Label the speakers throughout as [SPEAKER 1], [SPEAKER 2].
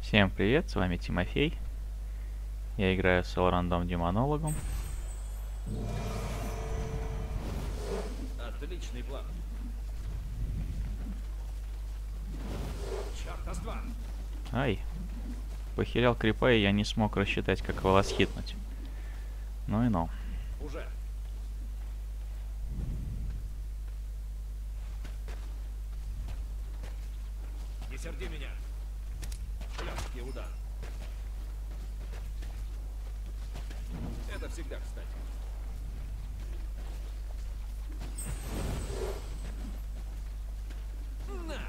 [SPEAKER 1] Всем привет, с вами Тимофей. Я играю с Рандом Демонологом.
[SPEAKER 2] Отличный план. Черт, два.
[SPEAKER 1] Ай, похилял крипа, и я не смог рассчитать, как его ласхитнуть. Ну и ну.
[SPEAKER 2] Уже. Не серди меня. Легкий удар. Это всегда кстати. На!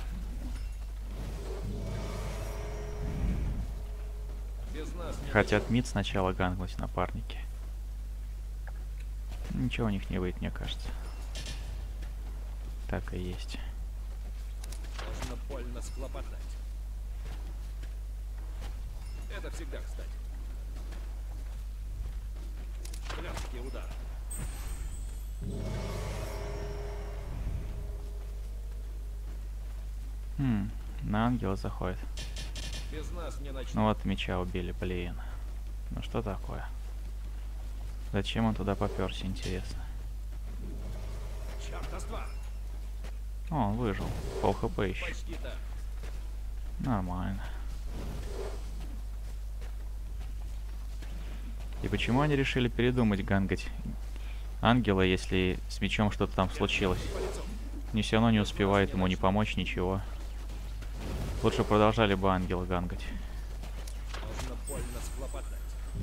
[SPEAKER 2] Без нас не
[SPEAKER 1] Хотят мид сначала ганглать напарники. Ничего у них не выйдет, мне кажется. Так и есть.
[SPEAKER 2] можно больно схлопотать. Это всегда кстати. Легкий удар.
[SPEAKER 1] На ангела заходит.
[SPEAKER 2] Без нас не начнут.
[SPEAKER 1] Ну вот меча убили, блин. Ну что такое? Зачем он туда попёрся, интересно?
[SPEAKER 2] Черт, два.
[SPEAKER 1] О, он выжил. Пол хп еще.
[SPEAKER 2] Почти так.
[SPEAKER 1] Нормально. И почему они решили передумать гангать ангела, если с мечом что-то там случилось? Они все равно не успевают ему не помочь, ничего. Лучше продолжали бы ангела гангать.
[SPEAKER 2] Можно больно схлопотать.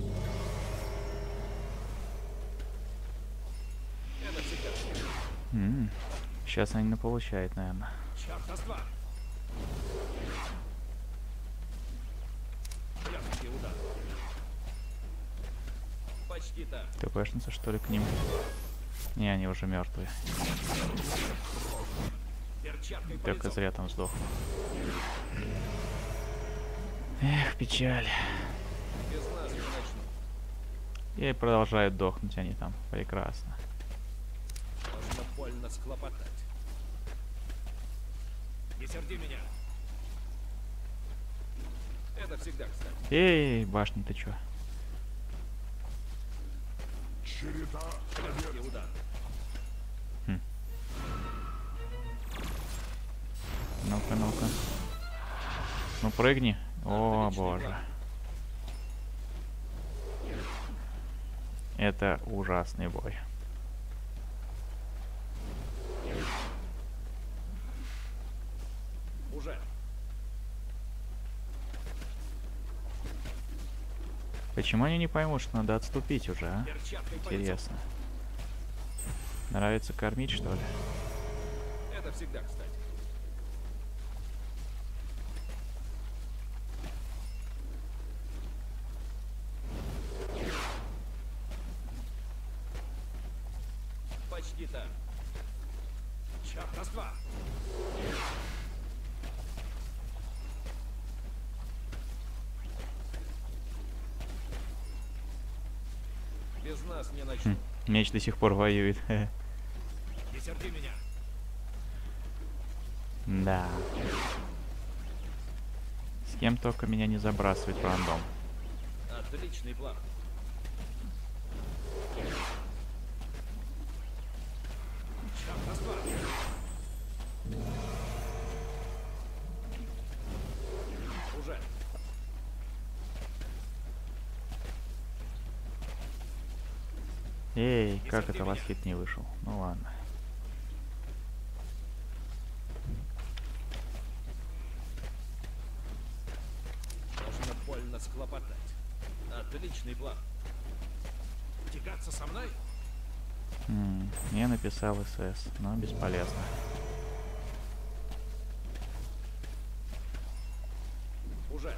[SPEAKER 2] Это всегда кстати.
[SPEAKER 1] Сейчас они наполучают, наверное.
[SPEAKER 2] Черт, два. Легкий удар. Почти так.
[SPEAKER 1] ТПшница, что ли, к ним? Не, они уже мертвые.
[SPEAKER 2] Перчаткой по
[SPEAKER 1] Только
[SPEAKER 2] лицу.
[SPEAKER 1] зря там сдох. Эх, печаль.
[SPEAKER 2] Без нас не начнут.
[SPEAKER 1] И продолжают дохнуть они там. Прекрасно.
[SPEAKER 2] Можно больно схлопотать. Не серди меня. Это всегда кстати.
[SPEAKER 1] Эй, башня, ты чё?
[SPEAKER 2] Легкий удар.
[SPEAKER 1] Ну-ка, ну-ка. Ну прыгни. О,
[SPEAKER 2] Отличный
[SPEAKER 1] боже.
[SPEAKER 2] план.
[SPEAKER 1] Это ужасный бой.
[SPEAKER 2] Уже.
[SPEAKER 1] Почему они не поймут, что надо отступить уже, а?
[SPEAKER 2] Перчаткой по лицу.
[SPEAKER 1] Интересно. Нравится кормить, что ли?
[SPEAKER 2] Это всегда кстати. Почти так. Черт, два. Без нас не начнут.
[SPEAKER 1] Меч до сих пор воюет.
[SPEAKER 2] Не серди меня.
[SPEAKER 1] Да. С кем только меня не забрасывает рандом.
[SPEAKER 2] Отличный план. Черт, два. Уже.
[SPEAKER 1] Эй, как это ласхит не вышел? Ну ладно.
[SPEAKER 2] Можно больно схлопотать. Отличный план. Тягаться со мной?
[SPEAKER 1] Я написал СС, но бесполезно.
[SPEAKER 2] Уже.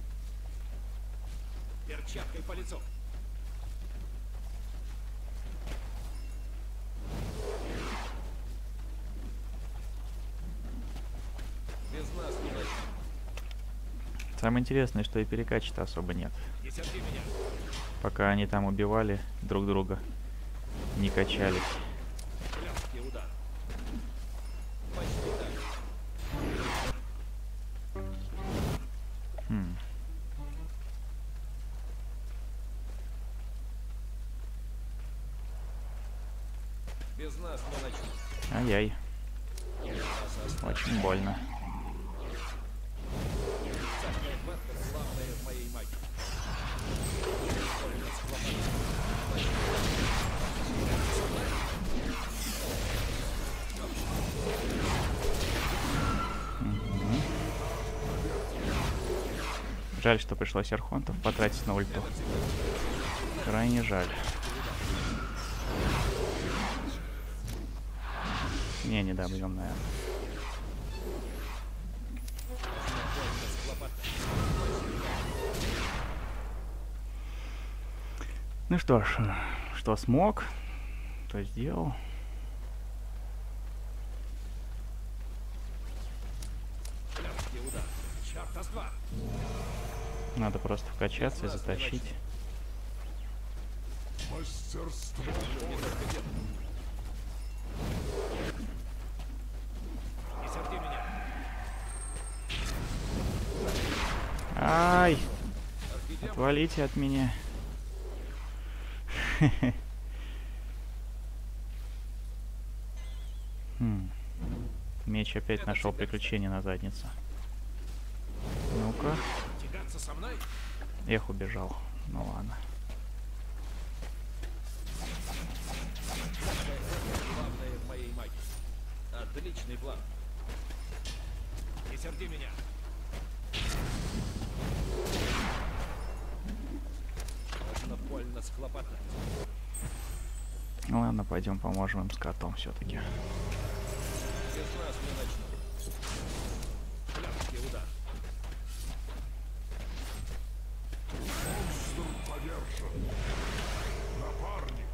[SPEAKER 2] Перчаткой по лицу. Без нас не начнут.
[SPEAKER 1] Самое интересное, что и перекачки-то особо нет.
[SPEAKER 2] Не серди меня.
[SPEAKER 1] Пока они там убивали друг друга, не качались.
[SPEAKER 2] Легкий удар. Почти так. Без нас не начнут.
[SPEAKER 1] Ай-яй,
[SPEAKER 2] Нас оставят.
[SPEAKER 1] очень больно.
[SPEAKER 2] Царская хватка славная в моей магии. Вольно схлопотать.
[SPEAKER 1] Жаль, что пришлось архонтов потратить на ульту. Крайне жаль. Не добьем, наверное. Ну что ж, что смог, то сделал.
[SPEAKER 2] Легкий удар. Чёрта с два.
[SPEAKER 1] Надо просто вкачаться и затащить.
[SPEAKER 3] Мастерство.
[SPEAKER 2] Не только дело. Не серди меня.
[SPEAKER 1] Ай!
[SPEAKER 2] Архидемон.
[SPEAKER 1] Отвалите от меня. Меч опять нашел приключение на задницу. Ну-ка.
[SPEAKER 2] Тягаться со мной?
[SPEAKER 1] Эх, убежал. Ну ладно.
[SPEAKER 2] Главное в моей магии. Отличный план. Не серди меня. Можно больно схлопотать.
[SPEAKER 1] Ну ладно, пойдем поможем им с котом все-таки.
[SPEAKER 2] Без нас не начнут. Легкий удар.
[SPEAKER 3] Монстр повержен. Напарник.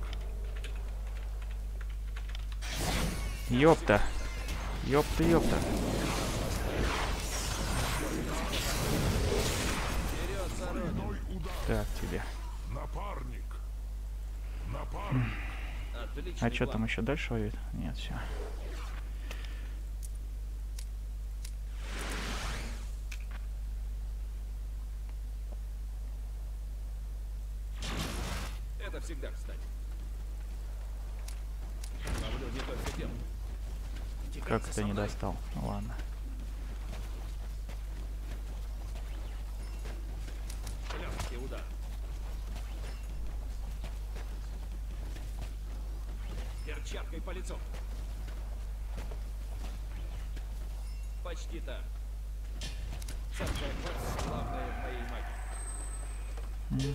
[SPEAKER 1] Ёпта! Ёпта!
[SPEAKER 2] Вперед, зародин.
[SPEAKER 3] Двойной удар.
[SPEAKER 1] Так тебе.
[SPEAKER 3] Напарник. Напарник.
[SPEAKER 2] Отличный
[SPEAKER 1] А что
[SPEAKER 2] план.
[SPEAKER 1] там еще дальше воюет? Нет, все.
[SPEAKER 2] Это всегда кстати. Ловлю не только дело.
[SPEAKER 1] Как
[SPEAKER 2] Тягаться
[SPEAKER 1] это
[SPEAKER 2] со
[SPEAKER 1] не
[SPEAKER 2] мной?
[SPEAKER 1] достал? Ну ладно.
[SPEAKER 2] Легкий удар. Перчаткой по лицу. Почти так. Царская хватка главная в моей магии.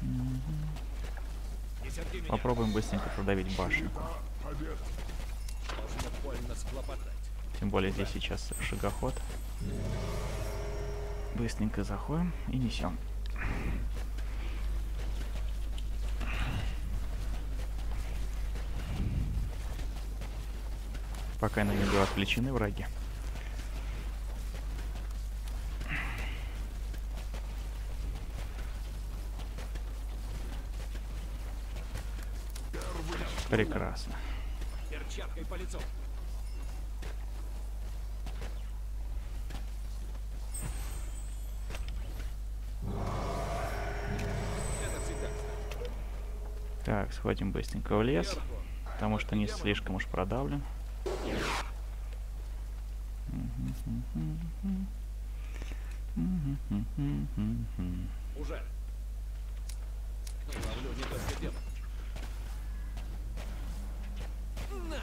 [SPEAKER 2] Не серди меня.
[SPEAKER 1] Попробуем быстренько продавить башню.
[SPEAKER 3] Победа.
[SPEAKER 2] Можно больно схлопотать.
[SPEAKER 1] Тем более здесь сейчас шагоход. Быстренько заходим и несем. Пока на него отвлечены враги. Прекрасно.
[SPEAKER 2] Перчаткой по лицу. Это всегда кстати.
[SPEAKER 1] Так, сходим быстренько в лес, потому что не слишком уж продавлен.
[SPEAKER 2] Уже. Ловлю не только дело. На!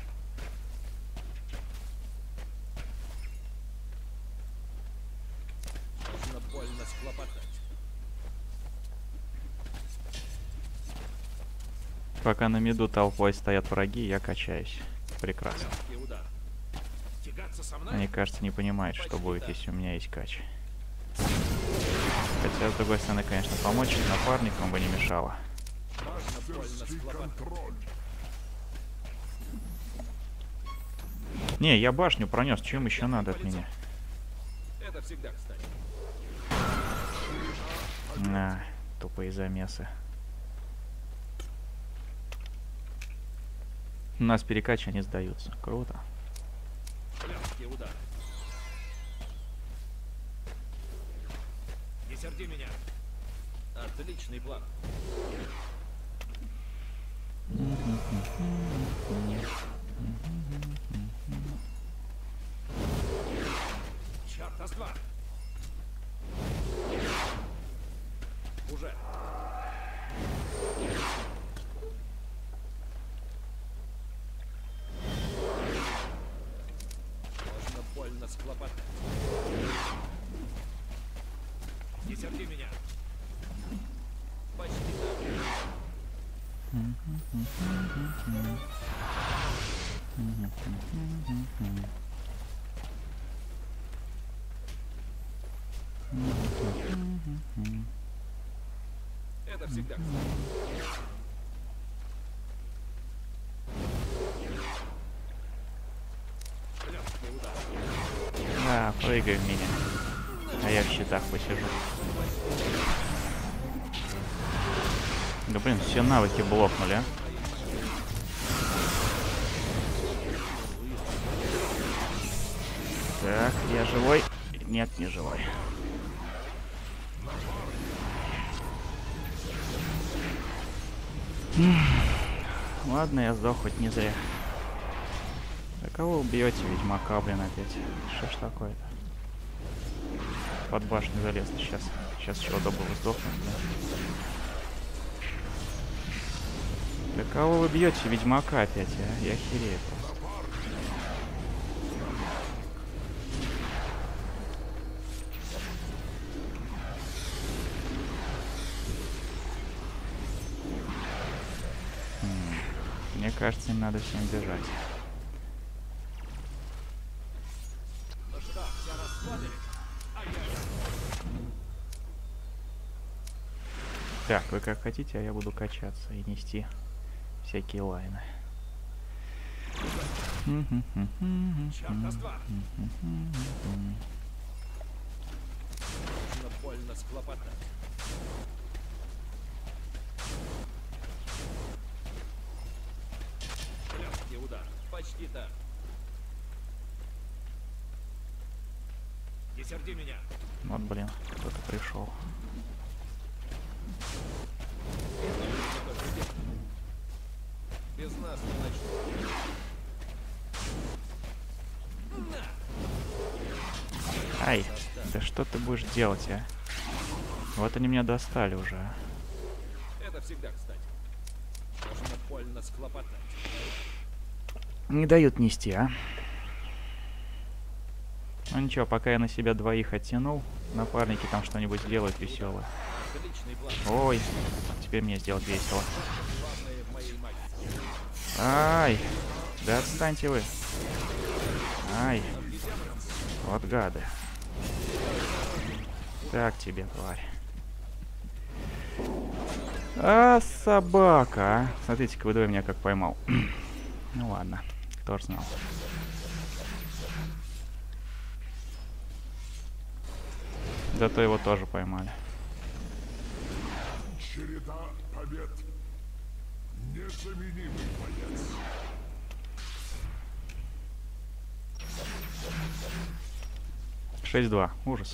[SPEAKER 2] Можно больно схлопотать.
[SPEAKER 1] Пока на миду толпой стоят враги, я качаюсь. Прекрасно.
[SPEAKER 2] Легкий удар. Тягаться со мной?
[SPEAKER 1] Мне кажется, не понимают, что будет, если у меня есть кач. Хотя, с другой стороны, конечно, помочь напарникам бы не мешало.
[SPEAKER 2] Можно больно
[SPEAKER 3] Мастерский
[SPEAKER 2] схлопотать.
[SPEAKER 3] контроль.
[SPEAKER 1] Не, я башню пронес, чем еще надо от меня?
[SPEAKER 2] Это всегда кстати.
[SPEAKER 1] На, тупые замесы. У нас перекачи не сдаются. Круто.
[SPEAKER 2] Легкий удар. Не серди меня. Отличный план. Черт, Ас-2! Уже. Можно больно схлопотать. Не серди меня. Почти так. Это всегда. Лёгкий удар.
[SPEAKER 1] Да, прыгай в меня. А я в щитах посижу. Да блин, все навыки блокнули, а. Так, я живой? Нет, не живой. Ладно, я сдох хоть не зря. Да кого убьете, ведьмака, блин, опять? Что ж такое-то? Под башню залез сейчас. Сейчас еще удобно сдохнуть, да? Да кого вы бьете, ведьмака опять, а? Я охерею просто. Мне кажется, им надо всем бежать.
[SPEAKER 2] Ну что, все расслабились?
[SPEAKER 1] Так, вы как хотите, а я буду качаться и нести всякие лайны.
[SPEAKER 2] Черт, Ас-2! Можно больно схлопотать. Лёгкий удар. Почти так. Не серди меня.
[SPEAKER 1] Вот, блин, кто-то пришел.
[SPEAKER 2] Без нас не начнут.
[SPEAKER 1] Ай, да что ты будешь делать, а? Вот они меня достали уже. А.
[SPEAKER 2] Это всегда, кстати. Можно больно схлопотать.
[SPEAKER 1] Не дают нести, а? Ну ничего, пока я на себя двоих оттянул, напарники там что-нибудь сделают веселое.
[SPEAKER 2] Отличный план.
[SPEAKER 1] Ой, теперь мне сделать весело.
[SPEAKER 2] Главное в моей магии.
[SPEAKER 1] Ай, да отстаньте вы. Ай, вот гады. Так тебе, тварь. А, собака, а. Смотрите-ка, вы двое меня как поймал. Ну ладно, кто ж знал. Зато его тоже поймали.
[SPEAKER 3] Череда побед. Незаменимый боец.
[SPEAKER 1] Шесть 2. Ужас.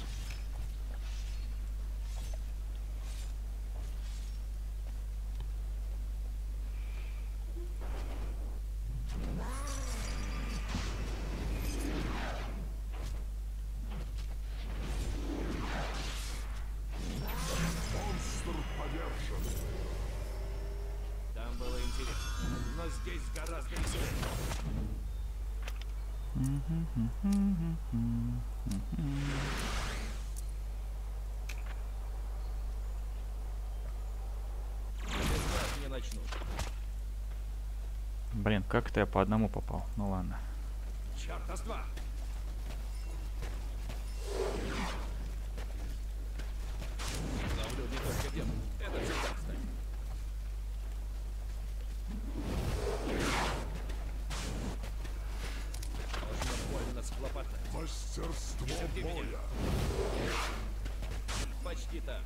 [SPEAKER 3] Монстр повержен.
[SPEAKER 2] Там было интересно. Но здесь гораздо веселее. Без нас не начнут.
[SPEAKER 1] Блин, как-то я по одному попал. Ну ладно.
[SPEAKER 2] Черт, Ас-2! Ловлю не только демон. Это всегда, кстати. Можно больно схлопотать.
[SPEAKER 3] Мастерство
[SPEAKER 2] Серди меня.
[SPEAKER 3] боя.
[SPEAKER 2] Почти так.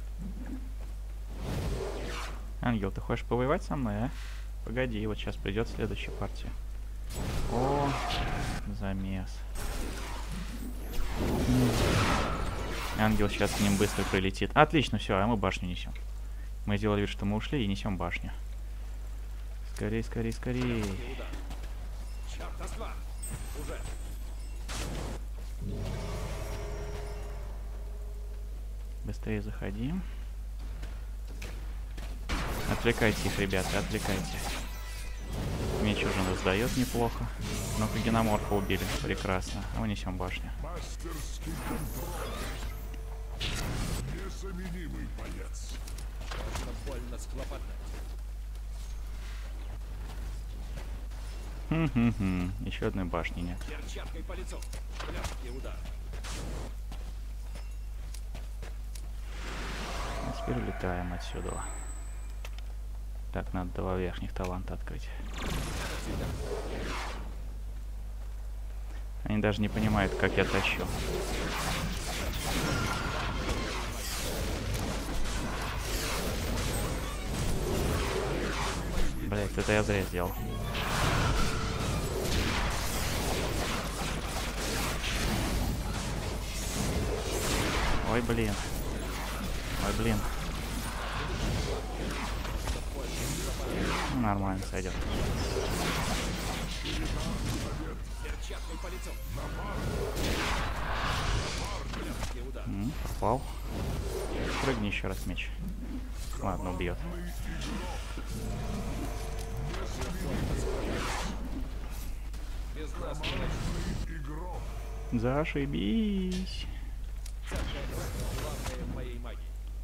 [SPEAKER 1] Ангел, ты хочешь повоевать со мной, а? Погоди, вот сейчас придет следующая партия. О, замес. Ангел сейчас к ним быстро прилетит. Отлично, все, а мы башню несем. Мы сделали вид, что мы ушли, и несем башню. Скорей, скорей, скорей.
[SPEAKER 2] Удар. Черт, Ас-2! Уже.
[SPEAKER 1] Быстрее заходи. Отвлекайте их, ребята, отвлекайте. Меч уже нас дает неплохо. Ну-ка, геноморфа убили. Прекрасно. А унесем башню.
[SPEAKER 3] Мастерский контроль. Незаменимый боец.
[SPEAKER 2] Можно больно схлопотать.
[SPEAKER 1] Еще одной башни нет.
[SPEAKER 2] Перчаткой по лицу. Легкий удар.
[SPEAKER 1] А теперь улетаем отсюда. Так, надо два верхних таланта открыть. Они даже не понимают, как я тащу. Блять, это я зря сделал. Ой, блин. Ой, блин. Ну, нормально, сойдет.
[SPEAKER 2] Перчаткой по лицу. Легкий удар.
[SPEAKER 1] Попал. Прыгни еще раз, меч. Ладно, убьет.
[SPEAKER 2] Без нас не начнем.
[SPEAKER 3] Игрок.
[SPEAKER 1] Зашибись.
[SPEAKER 2] Главное в моей магии.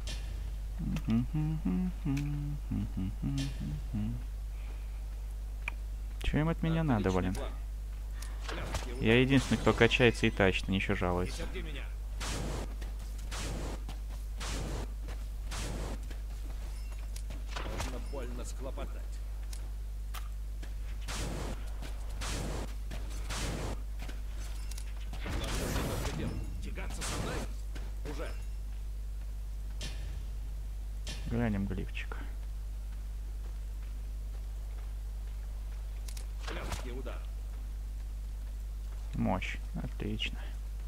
[SPEAKER 1] Чё им от меня надо,
[SPEAKER 2] Отличный
[SPEAKER 1] блин?
[SPEAKER 2] план. Легкий удар.
[SPEAKER 1] Я единственный, кто качается и тащит, они еще жалуются.
[SPEAKER 2] Терпи меня. Можно больно схлопотать. Главное, только дело. Тягаться со мной? Уже.
[SPEAKER 1] Глянем глифчик.
[SPEAKER 2] Легкий удар.
[SPEAKER 1] Мощь. Отлично.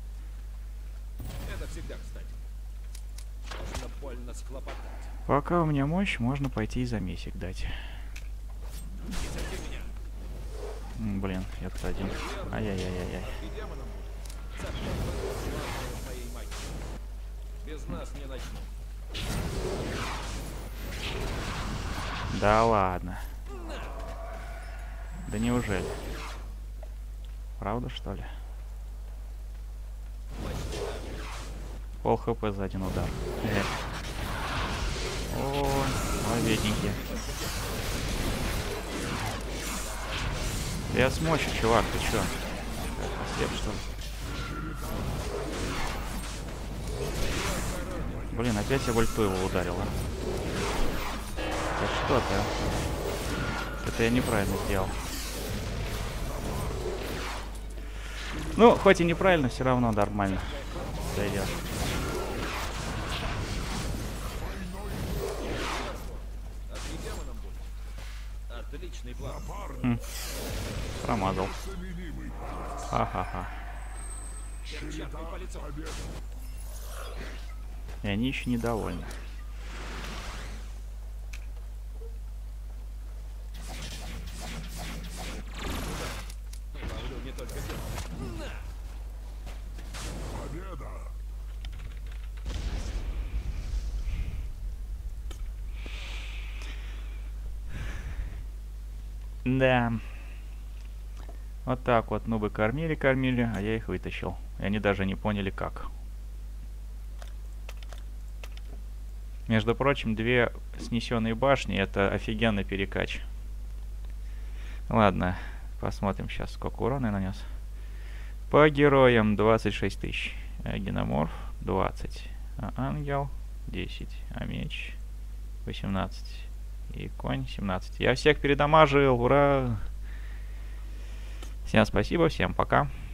[SPEAKER 2] Это всегда кстати. Можно больно схлопотать.
[SPEAKER 1] Пока у меня мощь, можно пойти и замесик дать.
[SPEAKER 2] Не терпи меня.
[SPEAKER 1] Блин, я тут один. Ай-яй-яй-яй-яй.
[SPEAKER 2] И демоном будет. Царство главное в моей магии. Без нас не начнем.
[SPEAKER 1] Да ладно. Да неужели? Правда, что ли? Пол хп за один удар. Ой, бедненький. Я с мощью, чувак, ты чё? Ослеп, что ли? Блин, опять я в ульту его ударил, а? Да что ты, а? Это я неправильно сделал. Ну, хоть и неправильно, все равно нормально зайдет.
[SPEAKER 2] А ты демоном будет. Отличный план.
[SPEAKER 1] Промазал.
[SPEAKER 3] Незаменимый боец.
[SPEAKER 1] Ха-ха-ха.
[SPEAKER 2] Перчаткой по лицу.
[SPEAKER 3] Победа.
[SPEAKER 1] И они еще недовольны.
[SPEAKER 2] Ловлю не только демона.
[SPEAKER 3] Победа.
[SPEAKER 1] Да. Вот так вот нубы кормили, а я их вытащил. И они даже не поняли как. Между прочим, 2 снесенные башни — это офигенный перекач. Ладно, посмотрим сейчас, сколько урона я нанес. По героям 26 тысяч. Геноморф 20. А ангел 10. А меч 18. И конь 17. Я всех передамажил, ура! Всем спасибо, всем пока.